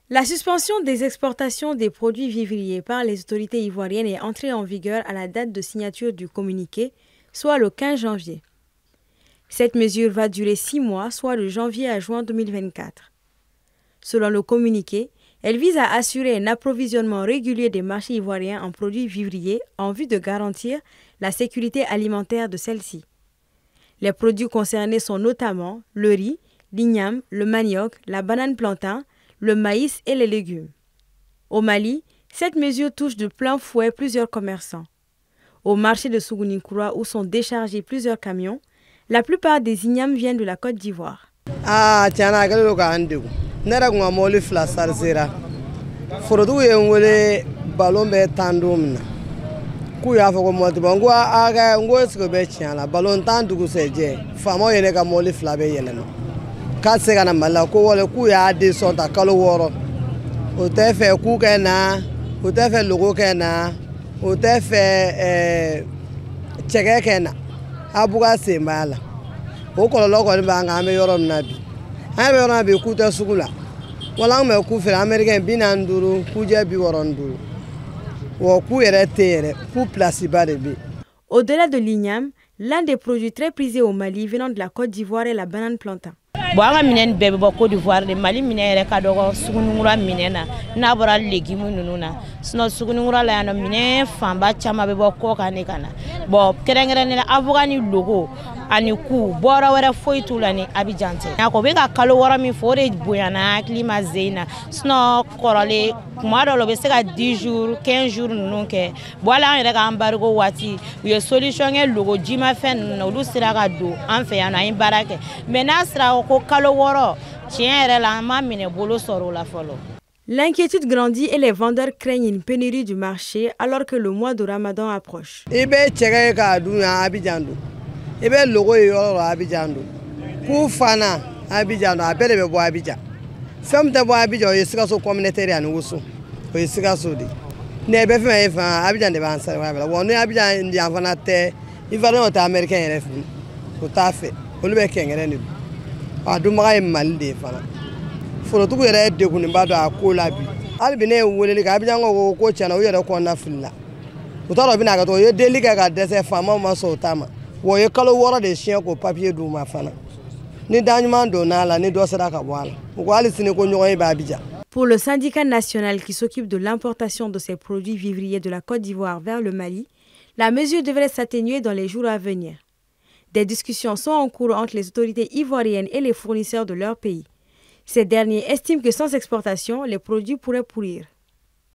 La suspension des exportations des produits vivriers par les autorités ivoiriennes est entrée en vigueur à la date de signature du communiqué, soit le 15 janvier. Cette mesure va durer 6 mois, soit de janvier à juin 2024. Selon le communiqué, elle vise à assurer un approvisionnement régulier des marchés ivoiriens en produits vivriers en vue de garantir la sécurité alimentaire de celle-ci. Les produits concernés sont notamment le riz, l'igname, le manioc, la banane plantain, le maïs et les légumes. Au Mali, cette mesure touche de plein fouet plusieurs commerçants. Au marché de Sougouninkura, où sont déchargés plusieurs camions, la plupart des ignames viennent de la Côte d'Ivoire. Au-delà de l'igname, l'un des produits très prisés au Mali venant de la Côte d'Ivoire est la banane plantain. Bon, an ka minɛn bɛɛ bɛ bɔ Côte d'Ivoire de. Mali minɛn yɛrɛ ka dɔgɔ Sougouninkura minɛn na n'a bɔra légumes ninnu na. Sinon Sougouninkura la yan nɔ minɛn fanba caman bɛ bɔ kɔ kan de ka na. Bon, kɛrɛnkɛrɛnnenya la avocat ni logo ani ku bɔra wɛrɛ foyi t'u la ni Abidjan tɛ. A ko bɛ ka kalo 6 min fɔ o de bonyana hakili ma zein na. Sinon kɔrɔlen kuma dɔw la u bɛ se ka 10 jours 15 jours ninnu kɛ. Bon hali an yɛrɛ ka embargo waati u ye solution kɛ logo jimafɛn ninnu na olu sera ka don an fɛ yan nɔ an ye baara kɛ. Mais n'a sera ko kalo 6 tiɲɛ yɛrɛ la an ma minɛ bolo sɔrɔ o la fɔlɔ. L'inquiétude grandit et les vendeurs craignent une pénurie du marché alors que le mois de Ramadan approche. Pour le syndicat national qui s'occupe de l'importation de ces produits vivriers de la Côte d'Ivoire vers le Mali, la mesure devrait s'atténuer dans les jours à venir. Des discussions sont en cours entre les autorités ivoiriennes et les fournisseurs de leur pays. Ces derniers estiment que sans exportation, les produits pourraient pourrir.